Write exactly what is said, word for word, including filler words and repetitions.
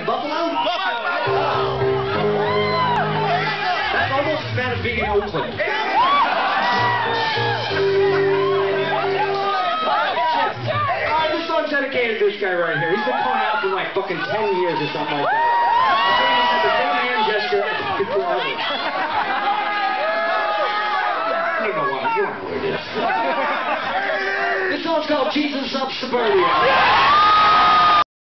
Buffalo? Buffalo! That's almost as bad as being in Oakland. Alright, this song's dedicated to this guy right here. He's been coming out for like fucking ten years or something like that. He's the same hand gesture fucking forever. I don't know why. You don't know what it is. This song's called Jesus of Suburbia.